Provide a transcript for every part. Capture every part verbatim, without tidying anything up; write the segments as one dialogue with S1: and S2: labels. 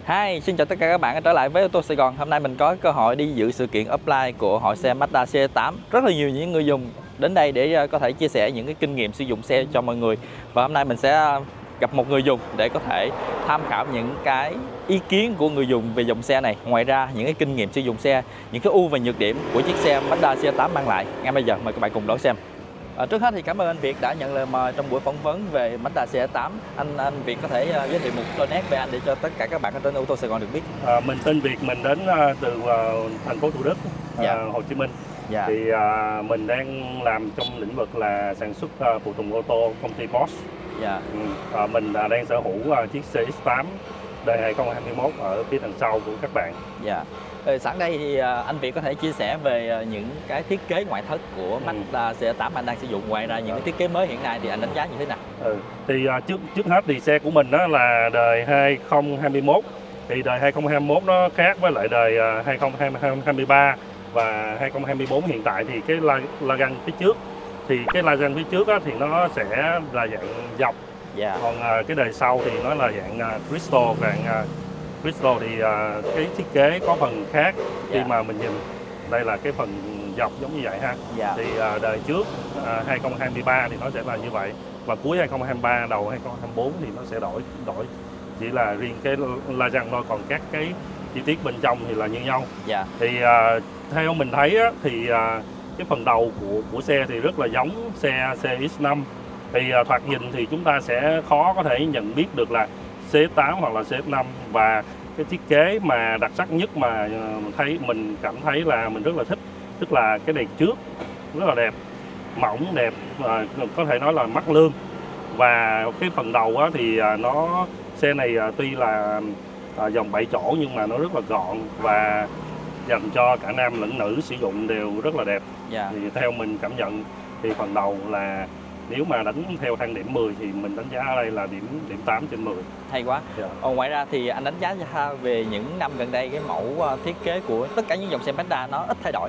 S1: Hi, xin chào tất cả các bạn đã trở lại với ô tô Sài Gòn. Hôm nay mình có cơ hội đi dự sự kiện offline của hội xe Mazda xê tám. Rất là nhiều những người dùng đến đây để có thể chia sẻ những cái kinh nghiệm sử dụng xe cho mọi người. Và hôm nay mình sẽ gặp một người dùng để có thể tham khảo những cái ý kiến của người dùng về dòng xe này. Ngoài ra những cái kinh nghiệm sử dụng xe, những cái ưu và nhược điểm của chiếc xe Mazda xê tám mang lại. Ngay bây giờ mời các bạn cùng đón xem. À, trước hết thì cảm ơn anh Việt đã nhận lời mời trong buổi phỏng vấn về Mazda xê tám. Anh anh Việt có thể uh, giới thiệu một đôi nét về anh để cho tất cả các bạn ở trên ô tô Sài Gòn được biết.
S2: À, mình tên Việt, mình đến uh, từ uh, thành phố Thủ Đức,
S1: Dạ.
S2: uh, Hồ Chí Minh.
S1: Dạ.
S2: Thì uh, mình đang làm trong lĩnh vực là sản xuất uh, phụ tùng ô tô công ty Bosch.
S1: Dạ.
S2: Ừ. Uh, mình uh, đang sở hữu uh, chiếc xê ích tám đời hai không hai mốt ở phía đằng sau của các bạn.
S1: Dạ. Rồi, sẵn đây thì anh Việt có thể chia sẻ về những cái thiết kế ngoại thất của Mazda xê tám anh đang sử dụng. Ngoài ra những cái thiết kế mới hiện nay thì anh đánh giá như thế nào?
S2: Ừ. Thì uh, trước trước hết thì xe của mình đó là đời hai không hai mốt. Thì đời hai không hai mốt nó khác với lại đời uh, hai không hai ba và hai không hai tư hiện tại. Thì cái la, la găng phía trước thì cái la găng phía trước á, thì nó sẽ là dạng dọc.
S1: Dạ.
S2: Còn uh, cái đời sau thì nó là dạng uh, crystal, dạng uh, crystal thì uh, cái thiết kế có phần khác. Khi
S1: Dạ.
S2: mà mình nhìn đây là cái phần dọc giống như vậy ha.
S1: Dạ.
S2: Thì uh, đời trước uh, hai không hai ba thì nó sẽ là như vậy, và cuối hai không hai ba đầu hai không hai tư thì nó sẽ đổi đổi chỉ là riêng cái la răng thôi, còn các cái chi tiết bên trong thì là như nhau.
S1: Dạ.
S2: Thì uh, theo mình thấy á, thì uh, cái phần đầu của của xe thì rất là giống xe xê ích năm. Thì uh, thoạt nhìn thì chúng ta sẽ khó có thể nhận biết được là xê ích tám hoặc là xê ích năm. Và cái thiết kế mà đặc sắc nhất mà uh, thấy mình cảm thấy là mình rất là thích, tức là cái đèn trước rất là đẹp, mỏng đẹp, uh, có thể nói là mắc lương. Và cái phần đầu á, thì uh, nó xe này uh, tuy là uh, dòng bảy chỗ nhưng mà nó rất là gọn và dành cho cả nam lẫn nữ sử dụng đều rất là đẹp.
S1: Dạ.
S2: Thì theo mình cảm nhận thì phần đầu là nếu mà đánh theo thang điểm mười thì mình đánh giá ở đây là điểm điểm tám trên mười.
S1: Hay quá.
S2: Yeah.
S1: Ờ, ngoài ra thì anh đánh giá về những năm gần đây cái mẫu thiết kế của tất cả những dòng xe Mazda nó ít thay đổi.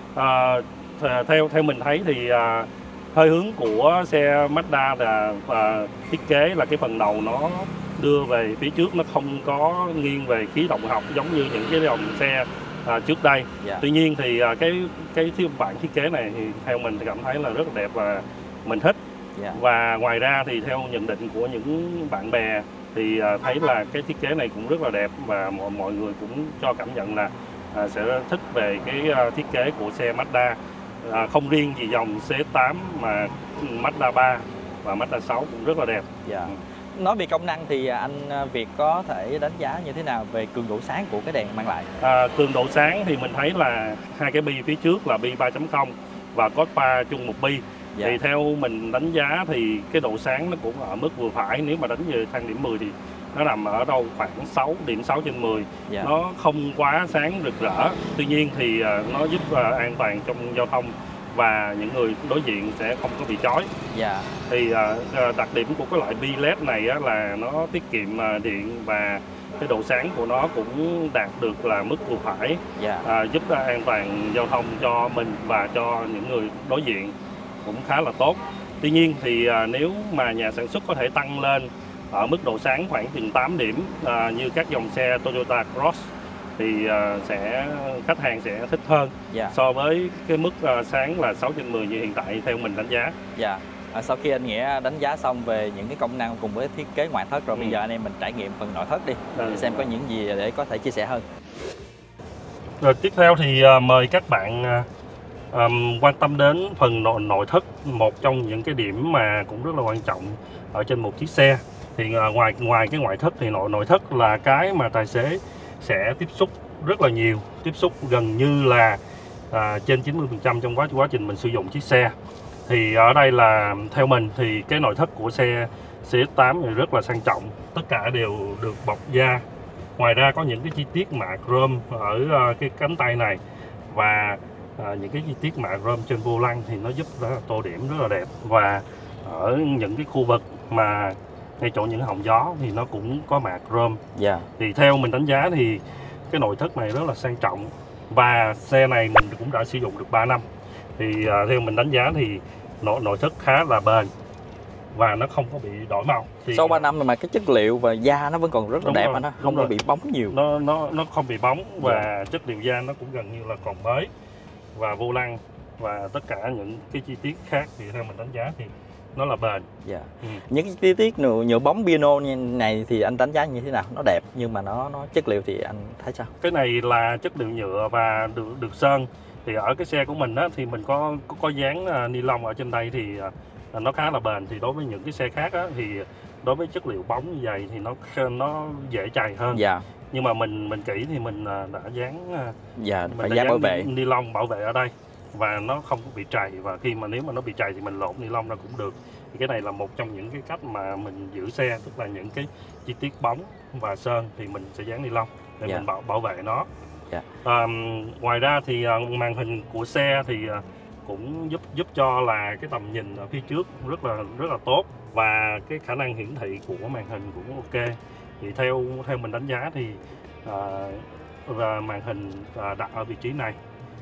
S2: À, theo theo mình thấy thì à, hơi hướng của xe Mazda là à, thiết kế là cái phần đầu nó đưa về phía trước, nó không có nghiêng về khí động học giống như những cái dòng xe à, trước đây.
S1: Dạ.
S2: Tuy nhiên thì à, cái cái bản thiết kế này thì theo mình thì cảm thấy là rất là đẹp và mình thích.
S1: Dạ.
S2: Và ngoài ra thì theo nhận định của những bạn bè thì à, thấy là cái thiết kế này cũng rất là đẹp, và mọi mọi người cũng cho cảm nhận là à, sẽ thích về cái à, thiết kế của xe Mazda. À, không riêng gì dòng xê ích tám mà Mazda ba và Mazda sáu cũng rất là đẹp.
S1: Dạ. Nói về công năng thì anh Việt có thể đánh giá như thế nào về cường độ sáng của cái đèn mang lại?
S2: À, cường độ sáng thì mình thấy là hai cái bi phía trước là bi ba chấm không và Cospa chung một bi. Dạ. Thì theo mình đánh giá thì cái độ sáng nó cũng ở mức vừa phải. Nếu mà đánh về thang điểm mười thì nó nằm ở đâu khoảng sáu, điểm sáu trên mười. Dạ. Nó không quá sáng rực rỡ, tuy nhiên thì nó giúp an toàn trong giao thông và những người đối diện sẽ không có bị chói.
S1: Dạ.
S2: Thì đặc điểm của cái loại bi led này là nó tiết kiệm điện và cái độ sáng của nó cũng đạt được là mức vừa phải. Dạ. À, giúp an toàn giao thông cho mình và cho những người đối diện cũng khá là tốt. Tuy nhiên thì à, nếu mà nhà sản xuất có thể tăng lên ở mức độ sáng khoảng chừng tám điểm à, như các dòng xe Toyota Cross thì à, sẽ khách hàng sẽ thích hơn. Dạ. So với cái mức à, sáng là sáu trên mười như hiện tại theo mình đánh giá.
S1: Dạ. À, sau khi anh Nghĩa đánh giá xong về những cái công năng cùng với thiết kế ngoại thất rồi, ừ. bây giờ anh em mình trải nghiệm phần nội thất đi, ừ. xem có những gì để có thể chia sẻ hơn.
S2: Rồi tiếp theo thì uh, mời các bạn uh, um, quan tâm đến phần nội, nội thất, một trong những cái điểm mà cũng rất là quan trọng ở trên một chiếc xe. Thì uh, ngoài ngoài cái ngoại thất thì nội nội thất là cái mà tài xế sẽ tiếp xúc rất là nhiều, tiếp xúc gần như là uh, trên chín mươi phần trăm trong quá quá trình mình sử dụng chiếc xe. Thì ở đây là theo mình thì cái nội thất của xe xê ích tám thì rất là sang trọng, tất cả đều được bọc da. Ngoài ra có những cái chi tiết mạ chrome ở cái cánh tay này và à, những cái chi tiết mạ chrome trên vô lăng thì nó giúp đó là tô điểm rất là đẹp. Và ở những cái khu vực mà ngay chỗ những họng gió thì nó cũng có mạ chrome. Yeah. Thì theo mình đánh giá thì cái nội thất này rất là sang trọng, và xe này mình cũng đã sử dụng được ba năm. Thì à, theo mình đánh giá thì nội, nội thất khá là bền và nó không có bị đổi màu. Thì
S1: sau ba năm mà cái chất liệu và da nó vẫn còn rất là
S2: đúng
S1: đẹp,
S2: rồi,
S1: anh, nó không có bị bóng nhiều.
S2: Nó nó nó không bị bóng và chất liệu da nó cũng gần như là còn mới, và vô lăng và tất cả những cái chi tiết khác thì theo mình đánh giá thì nó là bền.
S1: Dạ.
S2: Ừ.
S1: Những cái chi tiết nhựa, nhựa bóng piano như này thì anh đánh giá như thế nào? Nó đẹp nhưng mà nó nó chất liệu thì anh thấy sao?
S2: Cái này là chất liệu nhựa và được được sơn. Thì ở cái xe của mình á, thì mình có có, có dán uh, ni lông ở trên đây thì uh, nó khá là bền. Thì đối với những cái xe khác á, thì đối với chất liệu bóng như vậy thì nó nó dễ chày hơn.
S1: Dạ.
S2: Nhưng mà mình mình kỹ thì mình uh, đã dán uh,
S1: dạ
S2: mình
S1: phải
S2: đã
S1: dán bảo
S2: ni,
S1: vệ
S2: ni lông bảo vệ ở đây và nó không có bị trầy, và khi mà nếu mà nó bị trầy thì mình lộn ni lông ra cũng được. Thì cái này là một trong những cái cách mà mình giữ xe, tức là những cái chi tiết bóng và sơn thì mình sẽ dán ni lông để
S1: dạ.
S2: mình bảo bảo vệ nó.
S1: Dạ.
S2: À, ngoài ra thì uh, màn hình của xe thì uh, cũng giúp giúp cho là cái tầm nhìn ở phía trước rất là rất là tốt, và cái khả năng hiển thị của màn hình cũng ok. Thì theo theo mình đánh giá thì uh, và màn hình uh, đặt ở vị trí này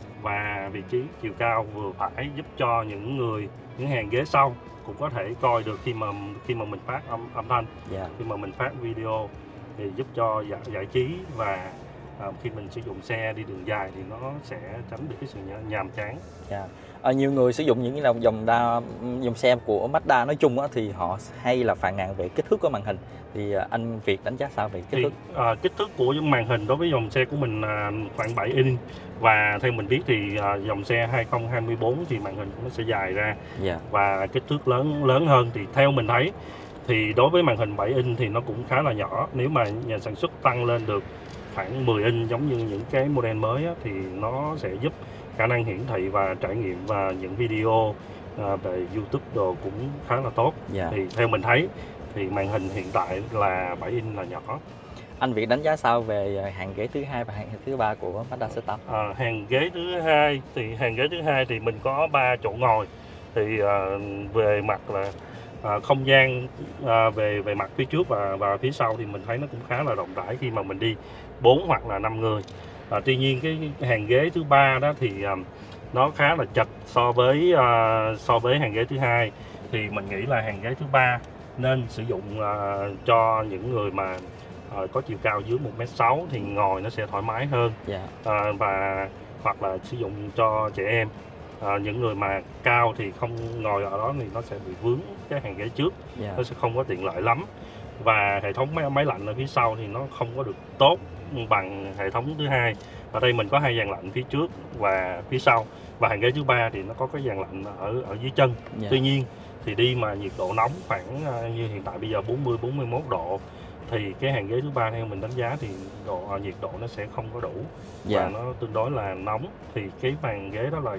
S2: và vị trí chiều cao vừa phải, giúp cho những người những hàng ghế sau cũng có thể coi được khi mà khi mà mình phát âm âm thanh,
S1: dạ.
S2: khi mà mình phát video, thì giúp cho giải, giải trí và à, khi mình sử dụng xe đi đường dài thì nó sẽ tránh được cái sự nhàm chán.
S1: dạ. À, nhiều người sử dụng những dòng dòng đa dòng xe của Mazda nói chung á, thì họ hay là phàn nàn về kích thước của màn hình. Thì anh Việt đánh giá sao về kích
S2: thì,
S1: thước?
S2: À, kích thước của màn hình đối với dòng xe của mình là khoảng bảy inch, và theo mình biết thì à, dòng xe hai không hai tư thì màn hình của nó sẽ dài ra,
S1: dạ.
S2: và kích thước lớn lớn hơn. Thì theo mình thấy thì đối với màn hình bảy inch thì nó cũng khá là nhỏ. Nếu mà nhà sản xuất tăng lên được khoảng mười inch giống như những cái model mới á, thì nó sẽ giúp khả năng hiển thị và trải nghiệm và những video à, về YouTube đồ cũng khá là tốt.
S1: dạ.
S2: Thì theo mình thấy thì màn hình hiện tại là bảy inch là nhỏ.
S1: Anh Việt đánh giá sao về hàng ghế thứ hai và hàng thứ ba của Mazda xê tám?
S2: À, hàng ghế thứ hai thì hàng ghế thứ hai thì mình có ba chỗ ngồi. Thì à, về mặt là à, không gian à, về về mặt phía trước và và phía sau thì mình thấy nó cũng khá là rộng rãi khi mà mình đi bốn hoặc là năm người. À, tuy nhiên cái hàng ghế thứ ba đó thì à, nó khá là chật so với à, so với hàng ghế thứ hai. Thì mình nghĩ là hàng ghế thứ ba nên sử dụng à, cho những người mà à, có chiều cao dưới một mét sáu thì ngồi nó sẽ thoải mái hơn.
S1: dạ.
S2: à, và hoặc là sử dụng cho trẻ em. À, những người mà cao thì không ngồi ở đó thì nó sẽ bị vướng cái hàng ghế trước,
S1: dạ.
S2: nó sẽ không có tiện lợi lắm. Và hệ thống máy, máy lạnh ở phía sau thì nó không có được tốt bằng hệ thống thứ hai. Ở đây mình có hai dàn lạnh phía trước và phía sau, và hàng ghế thứ ba thì nó có cái dàn lạnh ở ở dưới chân.
S1: dạ.
S2: Tuy nhiên thì đi mà nhiệt độ nóng khoảng như hiện tại bây giờ bốn mươi bốn mươi mốt độ thì cái hàng ghế thứ ba theo mình đánh giá thì độ nhiệt độ nó sẽ không có đủ,
S1: dạ.
S2: và nó tương đối là nóng. Thì cái bàn ghế đó là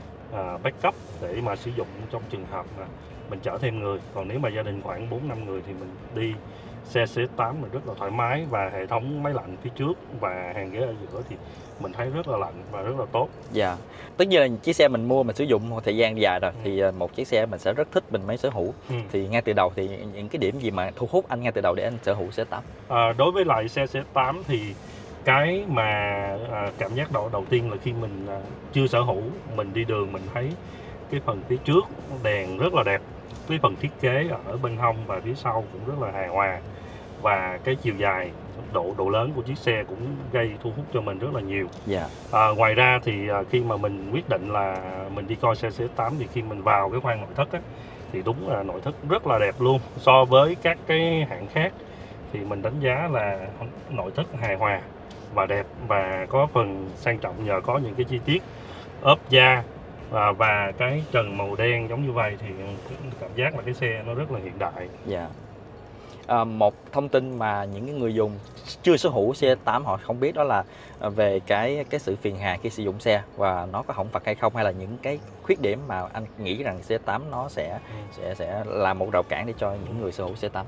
S2: à, backup để mà sử dụng trong trường hợp mà mình chở thêm người. Còn nếu mà gia đình khoảng bốn năm người thì mình đi xe xê tám là rất là thoải mái, và hệ thống máy lạnh phía trước và hàng ghế ở giữa thì mình thấy rất là lạnh và rất là tốt.
S1: Dạ. Tất nhiên là chiếc xe mình mua mình sử dụng một thời gian dài rồi, thì một chiếc xe mình sẽ rất thích mình mới sở hữu. ừ. Thì ngay từ đầu thì những cái điểm gì mà thu hút anh ngay từ đầu để anh sở hữu xê tám?
S2: À, đối với lại xe xê tám thì cái mà à, cảm giác đầu đầu tiên là khi mình à, chưa sở hữu, mình đi đường mình thấy cái phần phía trước đèn rất là đẹp, cái phần thiết kế ở bên hông và phía sau cũng rất là hài hòa, và cái chiều dài, độ độ lớn của chiếc xe cũng gây thu hút cho mình rất là nhiều.
S1: dạ.
S2: À, ngoài ra thì à, khi mà mình quyết định là mình đi coi xe xê tám thì khi mình vào cái khoang nội thất á, thì đúng là nội thất rất là đẹp luôn. So với các cái hãng khác thì mình đánh giá là nội thất hài hòa và đẹp, và có phần sang trọng nhờ có những cái chi tiết ốp da và, và cái trần màu đen giống như vậy, thì cảm giác là cái xe nó rất là hiện đại.
S1: Dạ. À, một thông tin mà những cái người dùng chưa sở hữu xê tám họ không biết đó là về cái cái sự phiền hà khi sử dụng xe, và nó có hỏng vặt hay không, hay là những cái khuyết điểm mà anh nghĩ rằng xê tám nó sẽ ừ. sẽ sẽ là một rào cản để cho những người sở hữu xê tám.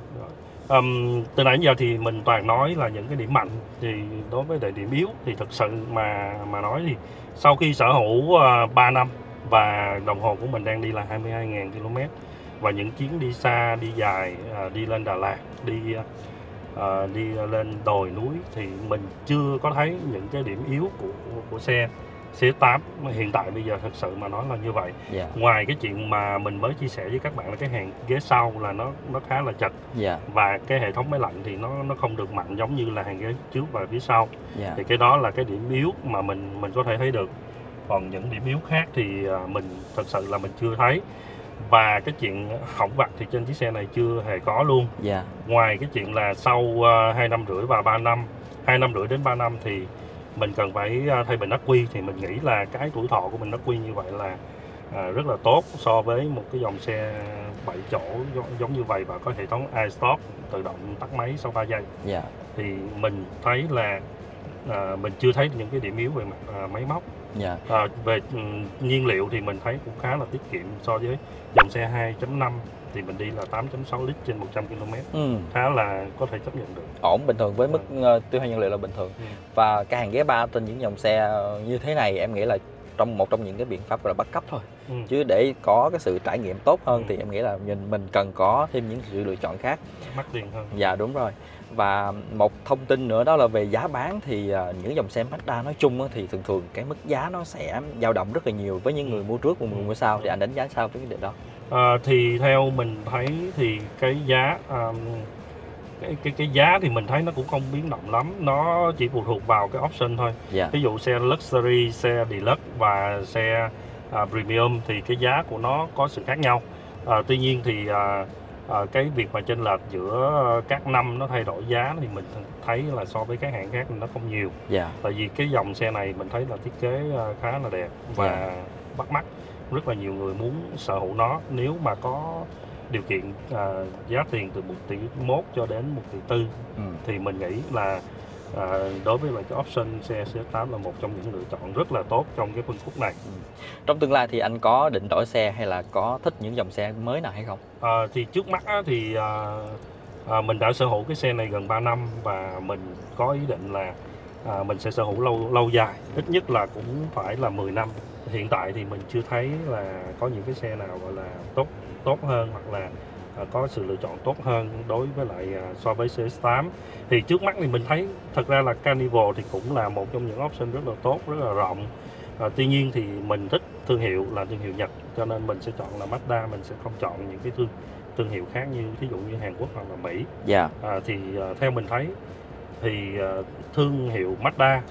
S2: Um, từ nãy đến giờ thì mình toàn nói là những cái điểm mạnh, thì đối với lại điểm yếu thì thật sự mà mà nói thì sau khi sở hữu uh, ba năm và đồng hồ của mình đang đi là hai mươi hai nghìn ki lô mét, và những chuyến đi xa, đi dài, uh, đi lên Đà Lạt, đi uh, đi lên đồi núi thì mình chưa có thấy những cái điểm yếu của của, của xe. xê tám hiện tại bây giờ thật sự mà nói là như vậy.
S1: Dạ.
S2: Ngoài cái chuyện mà mình mới chia sẻ với các bạn là cái hàng ghế sau là nó nó khá là chật,
S1: Dạ.
S2: và cái hệ thống máy lạnh thì nó nó không được mạnh giống như là hàng ghế trước và phía sau.
S1: Dạ.
S2: Thì cái đó là cái điểm yếu mà mình mình có thể thấy được. Còn những điểm yếu khác thì à, mình thật sự là mình chưa thấy. Và cái chuyện hỏng vặt thì trên chiếc xe này chưa hề có luôn.
S1: Dạ.
S2: Ngoài cái chuyện là sau uh, hai năm rưỡi và ba năm, hai năm rưỡi đến ba năm thì mình cần phải uh, thay bình ắc quy, thì mình nghĩ là cái tuổi thọ của bình ắc quy như vậy là uh, rất là tốt so với một cái dòng xe bảy chỗ giống, giống như vậy và có hệ thống iStop tự động tắt máy sau ba giây.
S1: Dạ.
S2: Thì mình thấy là uh, mình chưa thấy những cái điểm yếu về mặt uh, máy móc.
S1: Dạ.
S2: À, về um, nhiên liệu thì mình thấy cũng khá là tiết kiệm so với dòng xe hai chấm năm thì mình đi là tám phẩy sáu lít trên một trăm ki lô mét,
S1: Ừ.
S2: khá là có thể chấp nhận được.
S1: Ổn, bình thường với mức uh, tiêu hao nhiên liệu là bình thường.
S2: Ừ.
S1: Và cái hàng ghế ba trên những dòng xe như thế này em nghĩ là trong một trong những cái biện pháp là bắt cấp thôi.
S2: Ừ.
S1: Chứ để có cái sự trải nghiệm tốt hơn
S2: Ừ.
S1: thì em nghĩ là nhìn mình cần có thêm những sự lựa chọn khác.
S2: Mắc tiền hơn.
S1: Dạ đúng rồi. Và một thông tin nữa đó là về giá bán thì uh, những dòng xe Mazda nói chung thì thường thường cái mức giá nó sẽ dao động rất là nhiều với những người mua trước và người mua sau. Thì anh đánh giá sao với cái điều đó?
S2: À, thì theo mình thấy thì cái giá um, cái, cái cái giá thì mình thấy nó cũng không biến động lắm, nó chỉ phụ thuộc vào cái option thôi.
S1: Dạ.
S2: Ví dụ xe luxury, xe deluxe và xe uh, premium thì cái giá của nó có sự khác nhau. Uh, tuy nhiên thì uh, uh, cái việc mà chênh lệch giữa các năm nó thay đổi giá thì mình thấy là so với các hãng khác thì nó không nhiều.
S1: Dạ.
S2: Tại vì cái dòng xe này mình thấy là thiết kế uh, khá là đẹp và
S1: Dạ.
S2: bắt mắt, rất là nhiều người muốn sở hữu nó. Nếu mà có điều kiện uh, giá tiền từ một tỷ mốt cho đến một tỷ tư
S1: Ừ.
S2: thì mình nghĩ là uh, đối với lại cái option xe xê tám là một trong những lựa chọn rất là tốt trong cái phân khúc này.
S1: Ừ. Trong tương lai thì anh có định đổi xe hay là có thích những dòng xe mới nào hay không?
S2: Uh, thì trước mắt á, thì uh, uh, mình đã sở hữu cái xe này gần ba năm và mình có ý định là uh, mình sẽ sở hữu lâu lâu dài, ít nhất là cũng phải là mười năm. Hiện tại thì mình chưa thấy là có những cái xe nào gọi là tốt tốt hơn hoặc là uh, có sự lựa chọn tốt hơn đối với lại uh, so với xê ét tám. Thì trước mắt thì mình thấy thật ra là Carnival thì cũng là một trong những option rất là tốt, rất là rộng. Uh, tuy nhiên thì mình thích thương hiệu là thương hiệu Nhật, cho nên mình sẽ chọn là Mazda, mình sẽ không chọn những cái thương thương hiệu khác như ví dụ như Hàn Quốc hoặc là Mỹ.
S1: Dạ.
S2: Uh, thì uh, theo mình thấy thì uh, thương hiệu Mazda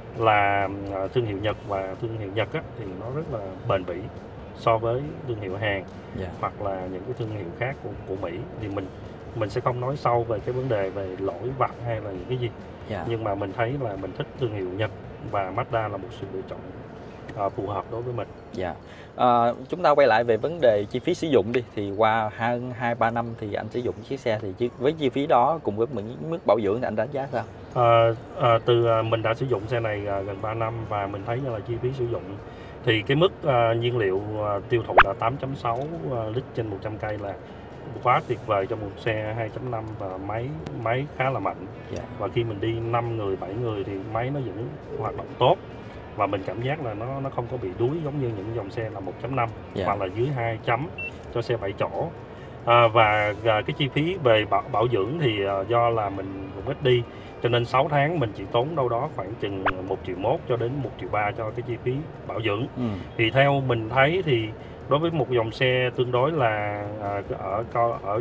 S2: là uh, thương hiệu Nhật, và thương hiệu Nhật á, thì nó rất là bền bỉ so với thương hiệu Hàn.
S1: Dạ.
S2: Hoặc là những cái thương hiệu khác của, của Mỹ. Thì mình mình sẽ không nói sâu về cái vấn đề về lỗi vặt hay là những cái gì.
S1: Dạ.
S2: Nhưng mà mình thấy là mình thích thương hiệu Nhật và Mazda là một sự lựa chọn uh, phù hợp đối với mình.
S1: Dạ. À, chúng ta quay lại về vấn đề chi phí sử dụng đi, thì qua hơn hai ba năm thì anh sử dụng chiếc xe thì chi, với chi phí đó cùng với những mức bảo dưỡng thì anh đánh giá sao?
S2: À, à, từ à, mình đã sử dụng xe này à, gần ba năm và mình thấy là chi phí sử dụng thì cái mức à, nhiên liệu à, tiêu thụ là tám phẩy sáu à, lít trên một trăm cây là quá tuyệt vời cho một xe hai chấm năm và máy máy khá là mạnh.
S1: Dạ.
S2: Và khi mình đi năm người, bảy người thì máy nó vẫn hoạt động tốt và mình cảm giác là nó nó không có bị đuối giống như những dòng xe là một chấm năm
S1: Dạ.
S2: hoặc là dưới hai chấm cho xe bảy chỗ. À, và à, cái chi phí về bảo, bảo dưỡng thì à, do là mình cũng ít đi, cho nên sáu tháng mình chỉ tốn đâu đó khoảng chừng một triệu mốt cho đến một triệu ba cho cái chi phí bảo dưỡng.
S1: Ừ.
S2: Thì theo mình thấy thì đối với một dòng xe tương đối là à, ở ở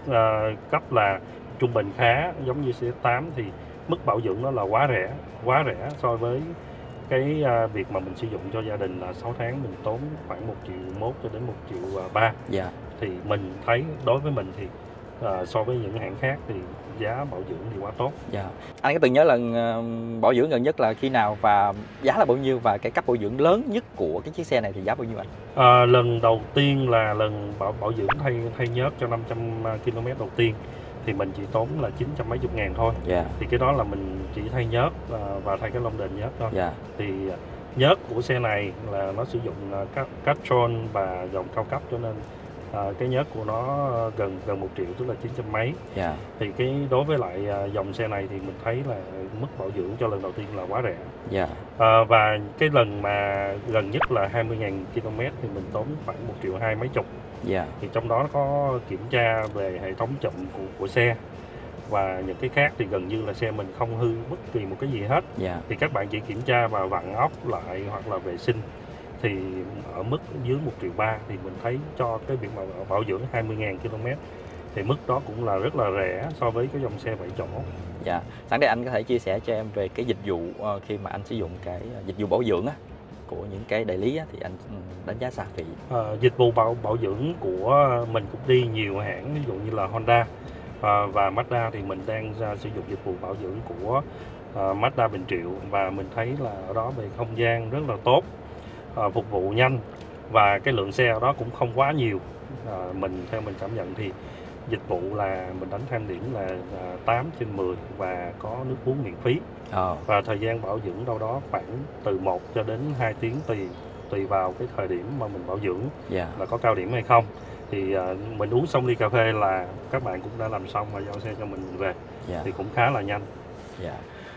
S2: à, cấp là trung bình khá giống như xê ét tám thì mức bảo dưỡng nó là quá rẻ, quá rẻ so với cái à, việc mà mình sử dụng cho gia đình là sáu tháng mình tốn khoảng một triệu mốt cho đến một triệu ba.
S1: Dạ.
S2: Thì mình thấy đối với mình thì à, so với những hãng khác thì giá bảo dưỡng thì quá tốt.
S1: Dạ. Anh có từng nhớ lần uh, bảo dưỡng gần nhất là khi nào và giá là bao nhiêu, và cái cấp bảo dưỡng lớn nhất của cái chiếc xe này thì giá bao nhiêu anh?
S2: À, lần đầu tiên là lần bảo bảo dưỡng thay thay nhớt cho năm trăm ki lô mét đầu tiên thì mình chỉ tốn là chín trăm mấy chục ngàn thôi.
S1: Dạ.
S2: Thì cái đó là mình chỉ thay nhớt à, và thay cái lông đền nhớt thôi.
S1: Dạ.
S2: Thì nhớt của xe này là nó sử dụng uh, Castrol và dòng cao cấp, cho nên à, cái nhớt của nó gần gần một triệu, tức là chín trăm mấy.
S1: Dạ.
S2: Thì cái đối với lại à, dòng xe này thì mình thấy là mức bảo dưỡng cho lần đầu tiên là quá rẻ.
S1: Dạ.
S2: À, và cái lần mà gần nhất là hai mươi nghìn ki lô mét thì mình tốn khoảng một triệu hai mấy chục.
S1: Dạ.
S2: Thì trong đó có kiểm tra về hệ thống chậm của, của xe và những cái khác thì gần như là xe mình không hư bất kỳ một cái gì hết.
S1: Dạ.
S2: Thì các bạn chỉ kiểm tra và vặn ốc lại hoặc là vệ sinh thì ở mức dưới một triệu ba thì mình thấy cho cái việc mà bảo dưỡng hai mươi nghìn ki lô mét thì mức đó cũng là rất là rẻ so với cái dòng xe bảy chỗ.
S1: Dạ. Sẵn đây anh có thể chia sẻ cho em về cái dịch vụ uh, khi mà anh sử dụng cái dịch vụ bảo dưỡng á, của những cái đại lý á, thì anh đánh giá sao thì
S2: À, dịch vụ bảo bảo dưỡng của mình cũng đi nhiều hãng, ví dụ như là Honda à, và Mazda thì mình đang ra sử dụng dịch vụ bảo dưỡng của à, Mazda Bình Triệu, và mình thấy là ở đó về không gian rất là tốt, à, phục vụ nhanh và cái lượng xe ở đó cũng không quá nhiều. À, mình theo mình cảm nhận thì dịch vụ là mình đánh thang điểm là à, tám trên mười và có nước uống miễn phí.
S1: ờ.
S2: Và thời gian bảo dưỡng đâu đó khoảng từ một cho đến hai tiếng tùy tùy vào cái thời điểm mà mình bảo dưỡng
S1: Dạ.
S2: là có cao điểm hay không. Thì uh, mình uống xong ly cà phê là các bạn cũng đã làm xong và giao xe cho mình mình về.
S1: Dạ.
S2: Thì cũng khá là nhanh.
S1: Dạ.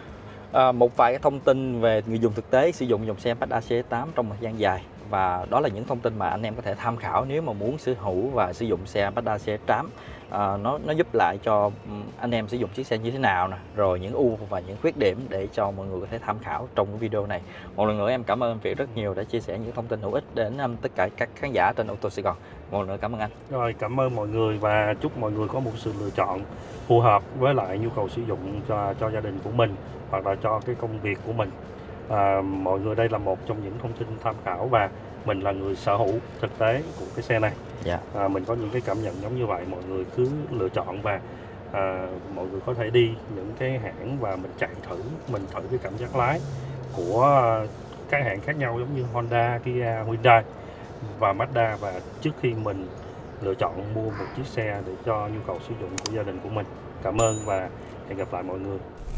S1: À, một vài cái thông tin về người dùng thực tế sử dụng dòng xe Mazda C X tám trong một thời gian dài, và đó là những thông tin mà anh em có thể tham khảo nếu mà muốn sở hữu và sử dụng xe Mazda C X tám. À, nó nó giúp lại cho anh em sử dụng chiếc xe như thế nào nè, rồi những ưu và những khuyết điểm để cho mọi người có thể tham khảo trong cái video này. Một lần nữa em cảm ơn anh Việt rất nhiều đã chia sẻ những thông tin hữu ích đến um, tất cả các khán giả trên ô tô Sài Gòn. Một lần nữa cảm ơn anh.
S2: Rồi, cảm ơn mọi người và chúc mọi người có một sự lựa chọn phù hợp với lại nhu cầu sử dụng cho, cho gia đình của mình hoặc là cho cái công việc của mình. À, mọi người, đây là một trong những thông tin tham khảo và mình là người sở hữu thực tế của cái xe này.
S1: Dạ.
S2: À, mình có những cái cảm nhận giống như vậy, mọi người cứ lựa chọn và à, mọi người có thể đi những cái hãng và mình chạy thử, mình thử cái cảm giác lái của các hãng khác nhau giống như Honda, Kia, Hyundai và Mazda, và trước khi mình lựa chọn mua một chiếc xe để cho nhu cầu sử dụng của gia đình của mình. Cảm ơn và hẹn gặp lại mọi người.